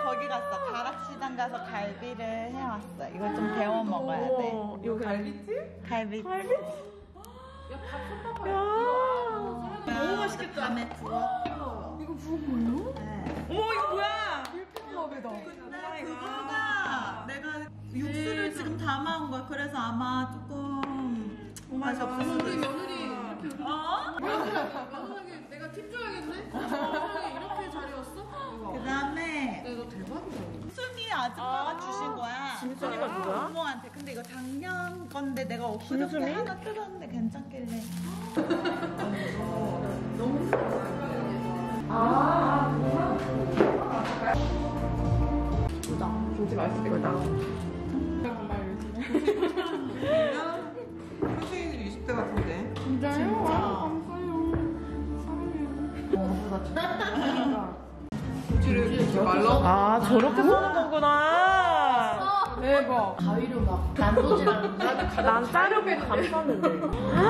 거기 갔어. 가락시장 가서 갈비를 해왔어. 이거 좀 데워 먹어야 돼. 이거 갈비찜? 갈비찜. 너무 맛있겠다. 밤에 구워. 이거 부은 거예요? 네. 어머 이거 뭐야? 밀푀밥이다. 근데 그거가 내가 육수를 지금 담아온 거야. 그래서 아마 조금 맛이 없을 수도 우리 있어. 며느리 이렇게 며느리 내가 팁 줘야겠네? 며느리 이렇게 잘해 왔어? 그 다음에 너 대박이다. 순이 아줌마가 주신 거야. 순이가 누구야? 부모한테. 근데 이거 작년 건데 내가 순순이? 어저께 하나 뜯었는데 괜찮길래. 김치 맛있겠다. 선생님들이 20대 같은데. 진짜요? 감사해요. 김치를 이렇게 말라? 아 저렇게 쏘는 거구나. 대박. 가위로 막 난도질하는 거. 난 자르고 감쌌는데.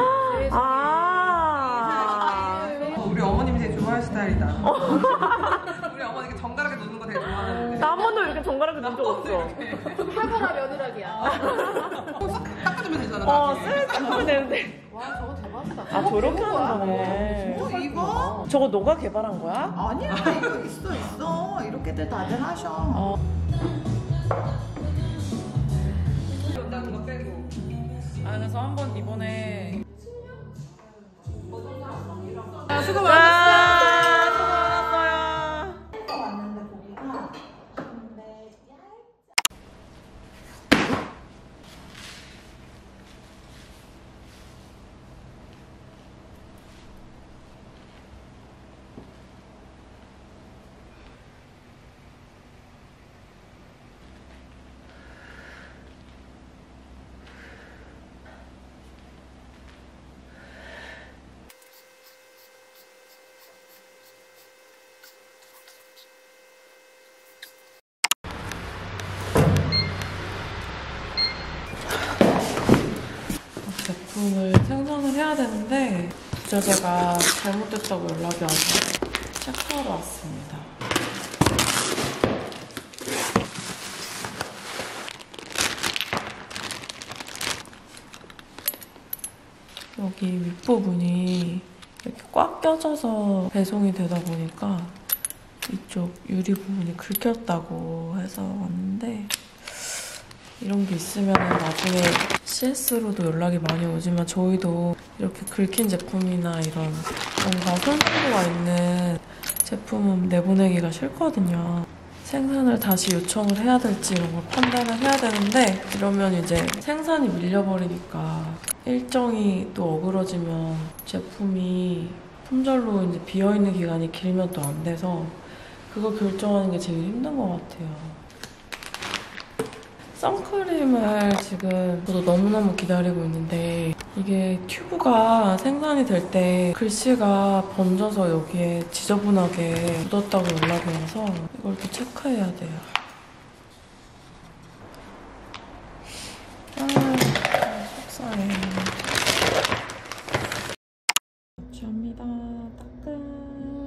아. 우리 어머님이 되게 좋아할 스타일이다. 우리 어머니 이렇게 정갈하게 놓는 거 되게 좋아하는데. 나 한 번도 이렇게 정갈하게 넣은 적 없어. 팔거나 며느라기야. 닦아주면 되잖아. 쓱 하면 되는데. 와 저거 대박이다. 아 저렇게 하는 거네. 이거? 저거 너가 개발한 거야? 아니야, 이거 있어. 이렇게들 다들 하셔. 온다는 거 빼고. 아 그래서 한번 이번에 수고 수고하셨어요. 왔는데 고기가 근데 제품을 생산을 해야 되는데 부자재가 잘못됐다고 연락이 와서 체크하러 왔습니다. 여기 윗부분이 이렇게 꽉 껴져서 배송이 되다 보니까 이쪽 유리 부분이 긁혔다고 해서 왔는데 이런 게 있으면 나중에 CS로도 연락이 많이 오지만 저희도 이렇게 긁힌 제품이나 이런 뭔가 손상도가 있는 제품은 내보내기가 싫거든요. 생산을 다시 요청을 해야 될지 이런 걸 판단을 해야 되는데 이러면 이제 생산이 밀려버리니까 일정이 또 어그러지면 제품이 품절로 이제 비어있는 기간이 길면 또 안 돼서 그거 결정하는 게 제일 힘든 것 같아요. 선크림을 지금 저도 너무너무 기다리고 있는데 이게 튜브가 생산이 될 때 글씨가 번져서 여기에 지저분하게 묻었다고 연락이 와서 이걸 또 체크해야 돼요. 속상해. 감사합니다. 따끈.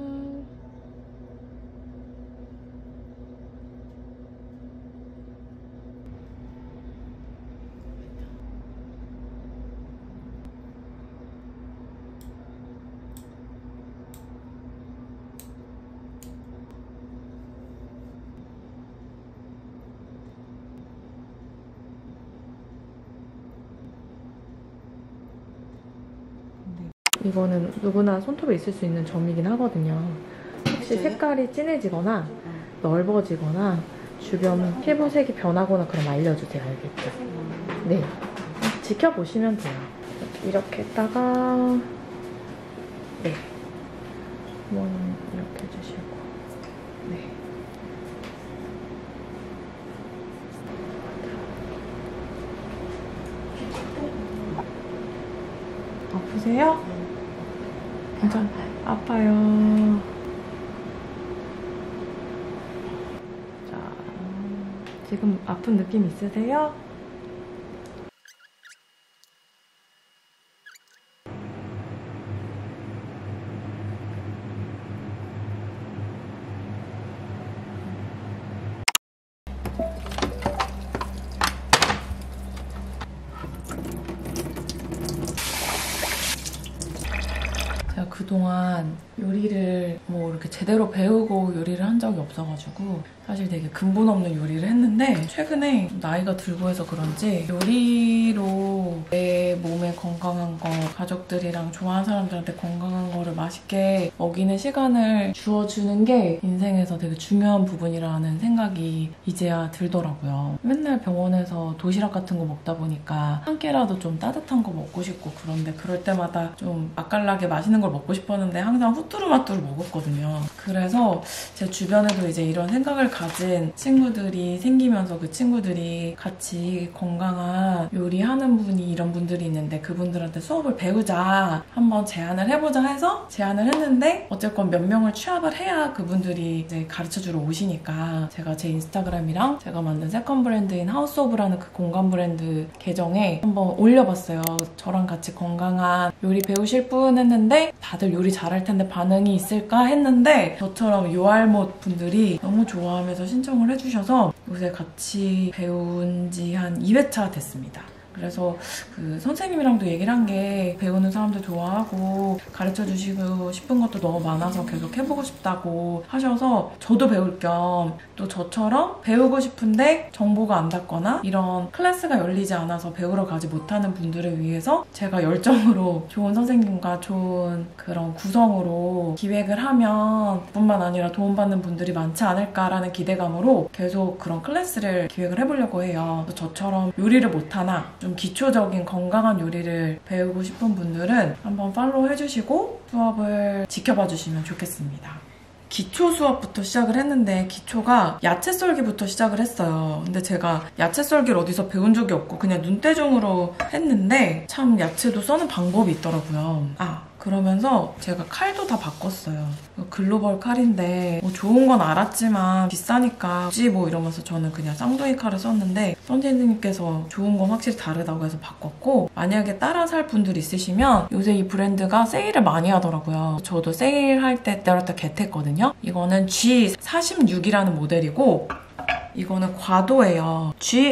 이거는 누구나 손톱에 있을 수 있는 점이긴 하거든요. 혹시 색깔이 진해지거나 넓어지거나 주변 피부색이 변하거나 그럼 알려주세요. 알겠죠? 네. 지켜보시면 돼요. 이렇게 했다가 네. 한번 이렇게 해주시고 네. 아프세요? 괜찮 아파요. 자, 지금 아픈 느낌 있으세요? 그동안 요리를 뭐 이렇게 제대로 배우고 요리를 한 적이 없어가지고 사실 되게 근본 없는 요리를 했는데 최근에 나이가 들고 해서 그런지 요리로 내 몸에 건강한 거, 가족들이랑 좋아하는 사람들한테 건강한 거를 맛있게 먹이는 시간을 주어주는 게 인생에서 되게 중요한 부분이라는 생각이 이제야 들더라고요. 맨날 병원에서 도시락 같은 거 먹다 보니까 한 끼라도 좀 따뜻한 거 먹고 싶고 그런데 그럴 때마다 좀 맛깔나게 맛있는 걸 먹고 싶었는데 항상 후뚜루마뚜루 먹었거든요. 그래서 제 주변에도 이제 이런 생각을 가진 친구들이 생기면서 그 친구들이 같이 건강한 요리하는 분이 이런 분들이 있는데 그분들한테 수업을 배우자 한번 제안을 해보자 해서 제안을 했는데 어쨌건 몇 명을 취합을 해야 그분들이 이제 가르쳐주러 오시니까 제가 제 인스타그램이랑 제가 만든 세컨 브랜드인 하우스 오브라는 그 공간 브랜드 계정에 한번 올려봤어요. 저랑 같이 건강한 요리 배우실 분 했는데 다들 요리 잘할 텐데 반응이 있을까 했는데 저처럼 요알못 분들이 너무 좋아하면서 신청을 해주셔서 요새 같이 배운 지 한 2회차 됐습니다. 그래서 그 선생님이랑도 얘기를 한 게 배우는 사람들 좋아하고 가르쳐주시고 싶은 것도 너무 많아서 계속 해보고 싶다고 하셔서 저도 배울 겸 또 저처럼 배우고 싶은데 정보가 안 닿거나 이런 클래스가 열리지 않아서 배우러 가지 못하는 분들을 위해서 제가 열정으로 좋은 선생님과 좋은 그런 구성으로 기획을 하면 뿐만 아니라 도움받는 분들이 많지 않을까라는 기대감으로 계속 그런 클래스를 기획을 해보려고 해요. 저처럼 요리를 못하나 좀 기초적인 건강한 요리를 배우고 싶은 분들은 한번 팔로우 해주시고 수업을 지켜봐 주시면 좋겠습니다. 기초 수업부터 시작을 했는데 기초가 야채 썰기부터 시작을 했어요. 근데 제가 야채 썰기를 어디서 배운 적이 없고 그냥 눈대중으로 했는데 참 야채도 써는 방법이 있더라고요. 그러면서 제가 칼도 다 바꿨어요. 글로벌 칼인데 뭐 좋은 건 알았지만 비싸니까 굳이 뭐 이러면서 저는 그냥 쌍둥이 칼을 썼는데 선생님께서 좋은 건 확실히 다르다고 해서 바꿨고 만약에 따라 살 분들 있으시면 요새 이 브랜드가 세일을 많이 하더라고요. 저도 세일할 때 때렸다 겟했거든요. 이거는 G46이라는 모델이고 이거는 과도예요.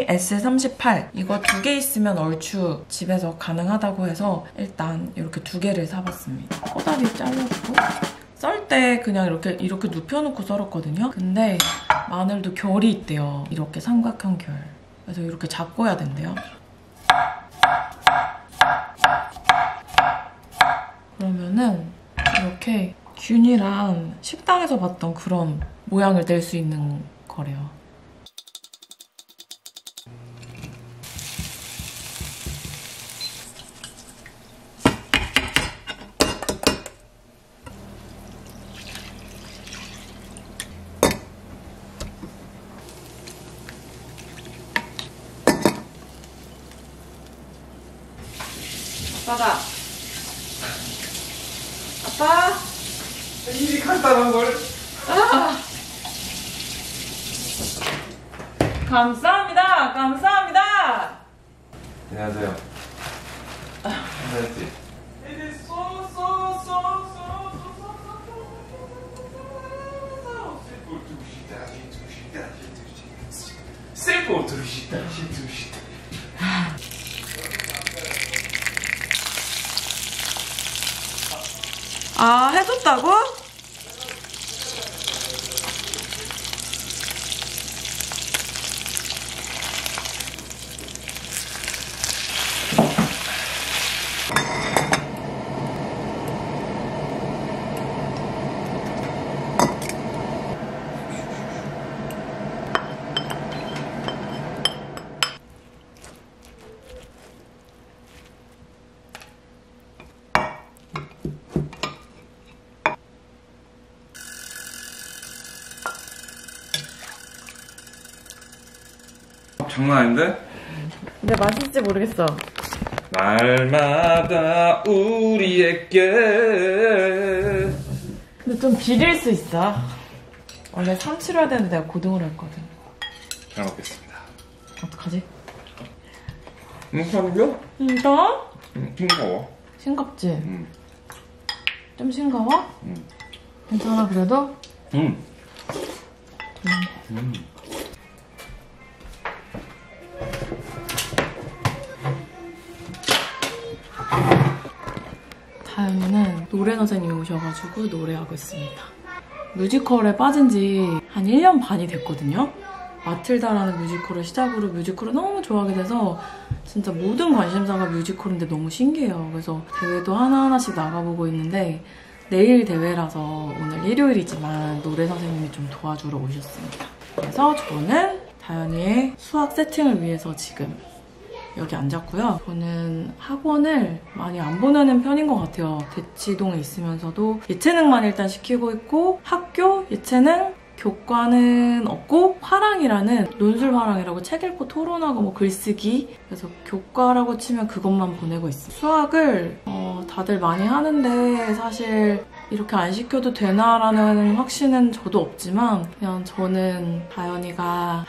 GS38 이거 2개 있으면 얼추 집에서 가능하다고 해서 일단 이렇게 2개를 사봤습니다. 꼬다리 잘라주고 썰 때 그냥 이렇게 눕혀놓고 썰었거든요. 근데 마늘도 결이 있대요. 이렇게 삼각형 결. 그래서 이렇게 잡고 해야 된대요. 그러면은 이렇게 균이랑 식당에서 봤던 그런 모양을 낼 수 있는 거래요. 아빠가 아빠 일이 간단한 걸. 감사합니다. 감사합니다. 안녕하세요. 안녕하세요. 셀프 두시다. 해줬다고? 장난 아닌데? 근데 맛있을지 모르겠어. 날마다 우리에게. 근데 좀 비릴 수 있어. 원래 3치로 해야 되는데 내가 고등어를 했거든. 잘 먹겠습니다. 어떡하지? 싱거워? 진짜? 싱거워. 싱겁지? 좀 싱거워? 괜찮아 그래도? 다현이는 노래 선생님이 오셔가지고 노래하고 있습니다. 뮤지컬에 빠진 지 한 1년 반이 됐거든요. 마틸다라는 뮤지컬을 시작으로 뮤지컬을 너무 좋아하게 돼서 진짜 모든 관심사가 뮤지컬인데 너무 신기해요. 그래서 대회도 하나하나씩 나가보고 있는데 내일 대회라서 오늘 일요일이지만 노래 선생님이 좀 도와주러 오셨습니다. 그래서 저는 다현이의 수학 세팅을 위해서 지금 여기 앉았고요. 저는 학원을 많이 안 보내는 편인 것 같아요. 대치동에 있으면서도 예체능만 일단 시키고 있고 학교 예체능 교과는 없고 화랑이라는 논술화랑이라고 책 읽고 토론하고 뭐 글쓰기 그래서 교과라고 치면 그것만 보내고 있어요. 수학을 다들 많이 하는데 사실 이렇게 안 시켜도 되나라는 확신은 저도 없지만 그냥 저는 다현이가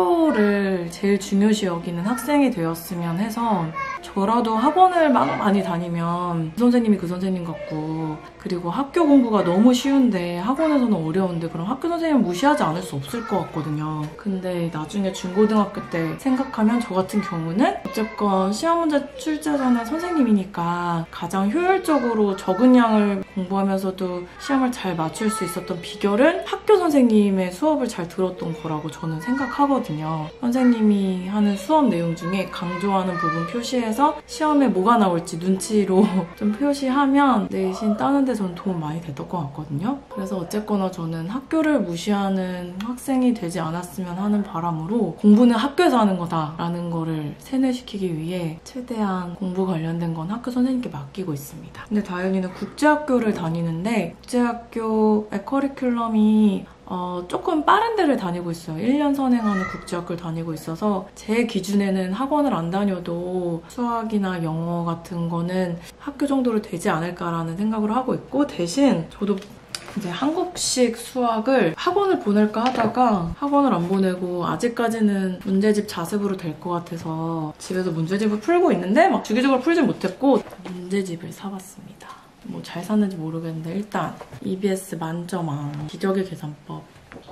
학교를 제일 중요시 여기는 학생이 되었으면 해서 저라도 학원을 막 많이 다니면 그 선생님이 그 선생님 같고 그리고 학교 공부가 너무 쉬운데 학원에서는 어려운데 그럼 학교 선생님을 무시하지 않을 수 없을 것 같거든요. 근데 나중에 중고등학교 때 생각하면 저 같은 경우는 어쨌건 시험 문제 출제 전에 선생님이니까 가장 효율적으로 적은 양을 공부하면서도 시험을 잘 맞출 수 있었던 비결은 학교 선생님의 수업을 잘 들었던 거라고 저는 생각하거든요. 선생님이 하는 수업 내용 중에 강조하는 부분 표시해서 시험에 뭐가 나올지 눈치로 좀 표시하면 내신 따는데 저는 도움 많이 됐던 것 같거든요. 그래서 어쨌거나 저는 학교를 무시하는 학생이 되지 않았으면 하는 바람으로 공부는 학교에서 하는 거다라는 거를 세뇌시키기 위해 최대한 공부 관련된 건 학교 선생님께 맡기고 있습니다. 근데 다현이는 국제학교를 다니는데 국제학교의 커리큘럼이 조금 빠른 데를 다니고 있어요. 1년 선행하는 국제학교를 다니고 있어서 제 기준에는 학원을 안 다녀도 수학이나 영어 같은 거는 학교 정도로 되지 않을까라는 생각을 하고 있고 대신 저도 이제 한국식 수학을 학원을 보낼까 하다가 학원을 안 보내고 아직까지는 문제집 자습으로 될 것 같아서 집에서 문제집을 풀고 있는데 막 주기적으로 풀진 못했고 문제집을 사봤습니다. 뭐 잘 샀는지 모르겠는데 일단 EBS 만점왕, 기적의 계산법,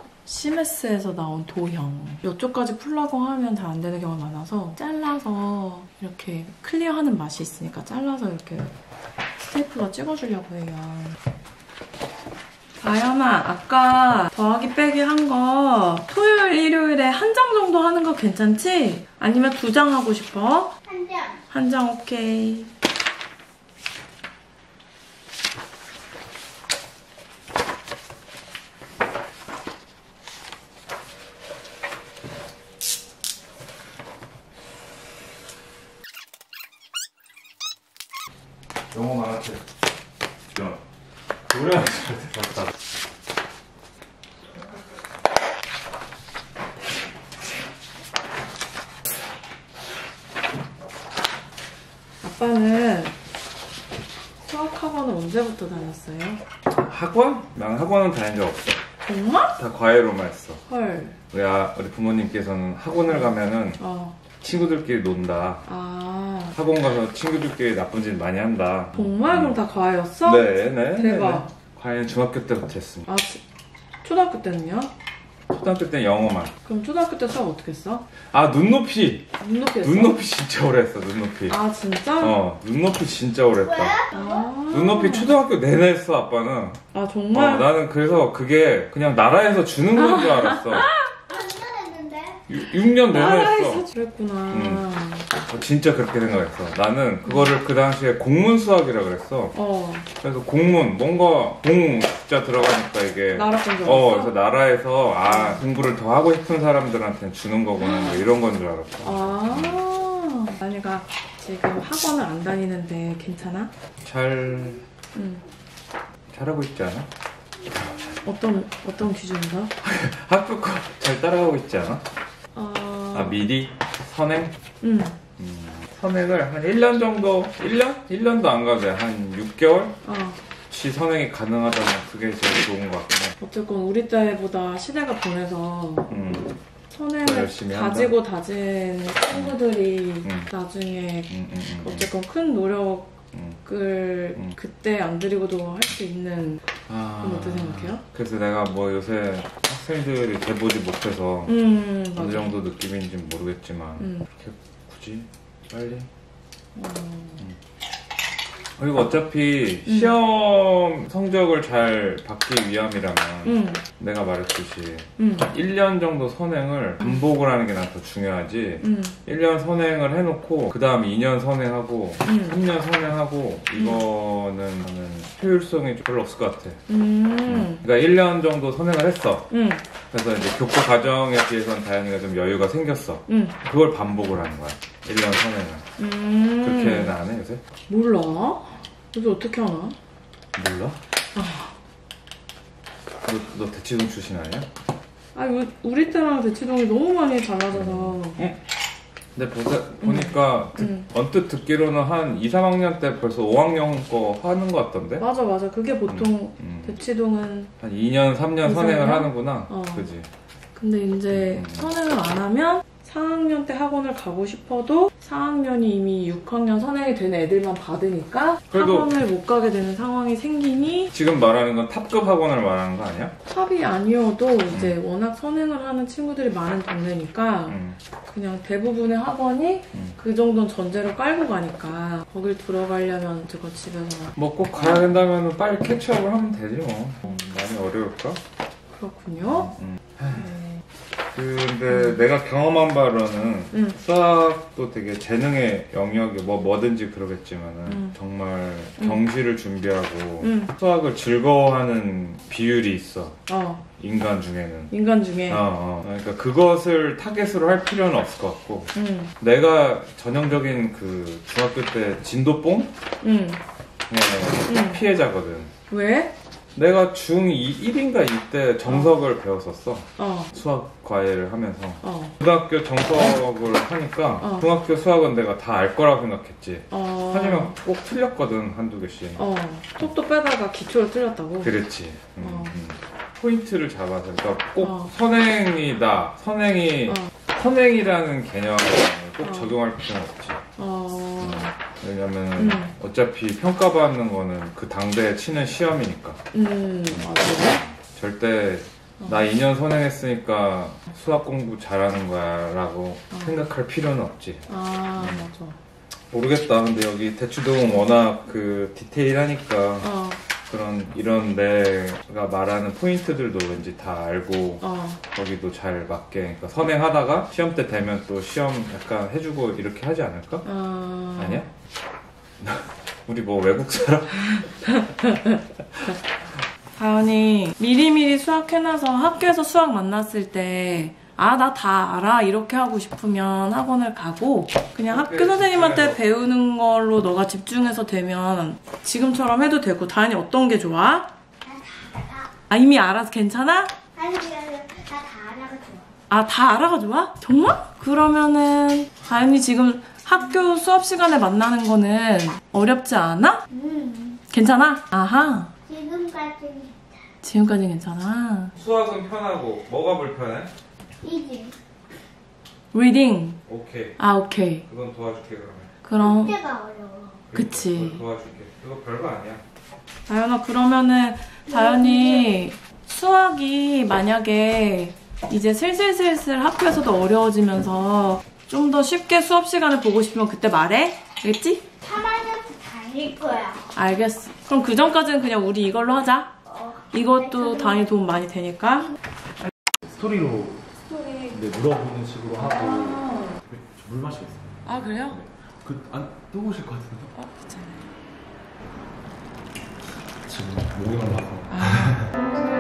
CMS에서 나온 도형 이쪽까지 풀라고 하면 잘 안 되는 경우가 많아서 잘라서 이렇게 클리어하는 맛이 있으니까 잘라서 이렇게 스테이플러 찍어주려고 해요. 다현아, 아까 더하기 빼기 한 거 토요일, 일요일에 한 장 정도 하는 거 괜찮지? 아니면 2장 하고 싶어? 한 장. 한 장 오케이. 영어 만화책. 노래하는 잘 됐다. 아빠는 수학학원을 언제부터 다녔어요? 학원? 난 학원은 다닌 적 없어. 정말? 다 과외로만 했어. 헐. 우리 부모님께서는 학원을 가면은 친구들끼리 논다. 학원 가서 친구들끼리 나쁜 짓 많이 한다. 정말? 그럼 다 과외였어? 네. 대박. 과외는 중학교 때부터 했습니다. 초등학교 때는요? 초등학교 때는 영어만. 그럼 초등학교 때 수학 어떻게 했어? 눈높이. 눈높이 했어? 눈높이 진짜 오래 했어, 눈높이. 진짜? 눈높이 진짜 오래 했다. 눈높이 초등학교 내내 했어, 아빠는. 정말? 나는 그래서 그게 그냥 나라에서 주는 건 줄 알았어. 6년 내내 했어. 그랬구나. 진짜 그렇게 생각했어. 나는 그거를 그 당시에 공문 수학이라 그랬어. 그래서 공문, 뭔가 공 숫자 들어가니까 이게 나라 건 줄 알았어? 그래서 나라에서 공부를 더 하고 싶은 사람들한테는 주는 거구나 뭐 이런 건 줄 알았어. 다현이가 지금 학원을 안 다니는데 괜찮아? 잘하고 있지 않아? 어떤 기준에서? 학교 거 잘 따라가고 있지 않아? 미리? 선행? 선행을 한 1년 정도? 1년도 안 가도 한 6개월? 선행이 가능하다면 그게 제일 좋은 것 같긴 해. 어쨌건 우리 때보다 시대가 변해서 선행을 가지고 다진 친구들이 나중에 어쨌건 큰 노력을 그때 안 들이고도 할 수 있는 건 어떻게 생각해요? 그래서 내가 뭐 요새 학생들이 돼보지 못해서 어느 정도 느낌인지 모르겠지만 그렇게 굳이 빨리 그리고 어차피 시험 성적을 잘 받기 위함이라면 내가 말했듯이 1년 정도 선행을 반복을 하는 게 난 더 중요하지. 1년 선행을 해놓고 그 다음 2년 선행하고 3년 선행하고 이거는 나는 효율성이 별로 없을 것 같아. 그러니까 1년 정도 선행을 했어. 그래서 이제 교과 과정에 비해서는 다현이가 좀 여유가 생겼어. 그걸 반복을 하는 거야. 1년 선행을. 그렇게는 안 해, 요새? 몰라. 요새 어떻게 하나? 몰라? 너 대치동 출신 아니야? 아니, 우리 때랑 대치동이 너무 많이 달라져서. 근데 보니까 언뜻 듣기로는 한 2, 3학년 때 벌써 5학년 거 하는 거 같던데? 맞아. 그게 보통 대치동은 한 2년, 3년 2, 선행을 3년? 하는구나. 그지? 근데 이제 선행을 안 하면 4학년 때 학원을 가고 싶어도 4학년이 이미 6학년 선행이 된 애들만 받으니까 그래도 학원을 못 가게 되는 상황이 생기니 지금 말하는 건 탑급 학원을 말하는 거 아니야? 탑이 아니어도 이제 워낙 선행을 하는 친구들이 많은 동네니까 그냥 대부분의 학원이 그 정도는 전제로 깔고 가니까 거길 들어가려면 저거 집에서 뭐 꼭 가야 된다면 빨리 캐치업을 하면 되지 뭐. 많이 어려울까? 그렇군요. 근데 내가 경험한 바로는 수학도 되게 재능의 영역이 뭐든지 그러겠지만은 정말 경시를 준비하고 수학을 즐거워하는 비율이 있어. 인간 중에는. 인간 중에. 그러니까 그것을 타겟으로 할 필요는 없을 것 같고. 내가 전형적인 그 중학교 때 진도뽕? 피해자거든. 왜? 내가 중2 1인가 2때 정석을 배웠었어. 수학 과외를 하면서. 고등학교 정석을 하니까 중학교 수학은 내가 다 알 거라고 생각했지. 하지만 꼭 틀렸거든, 한두 개씩. 속도 빼다가 기초를 틀렸다고? 그렇지. 포인트를 잡아서. 그러니까 꼭 선행이다. 선행이라는 개념을 꼭 적용할 필요는 없지. 왜냐면 어차피 평가받는 거는 그 당대에 치는 시험이니까. 맞아. 절대 나 2년 선행했으니까 수학 공부 잘하는 거야 라고 생각할 필요는 없지. 맞아. 모르겠다. 근데 여기 대치동은 워낙 그 디테일하니까 이런 내가 말하는 포인트들도 왠지 다 알고 거기도 잘 맞게. 그러니까 선행하다가 시험 때 되면 또 시험 약간 해주고 이렇게 하지 않을까? 아니야? 우리 뭐 외국 사람? 다현이 미리미리 수학 해놔서 학교에서 수학 만났을 때 나 다 알아 이렇게 하고 싶으면 학원을 가고 그냥 학교 선생님한테 배우는 걸로 너가 집중해서 되면 지금처럼 해도 되고. 다현이 어떤 게 좋아? 이미 알아서 괜찮아? 아니 다 알아가 좋아. 다 알아가 좋아? 정말? 그러면은 다현이 지금 학교 수업 시간에 만나는 거는 어렵지 않아? 괜찮아? 아하. 지금까지는 괜찮아. 수학은 편하고 뭐가 불편해? 이지. 리딩. 오케이. 오케이. 그건 도와줄게 그러면. 그럼. 숙제가 어려워. 그치. 그건 도와줄게. 그거 별거 아니야. 다현아, 그러면은 다현이 수학이 만약에 이제 슬슬 학교에서도 어려워지면서 좀 더 쉽게 수업 시간을 보고 싶으면 그때 말해. 알겠지? 3학년도 다닐 거야. 알겠어. 그럼 그 전까지는 그냥 우리 이걸로 하자. 이것도 다현이 도움 많이 되니까. 스토리로 물어보는 식으로 하고 물 마시겠어요. 그래요? 안 뜨거우실 것 같은데? 괜찮아요. 지금 목이 말라서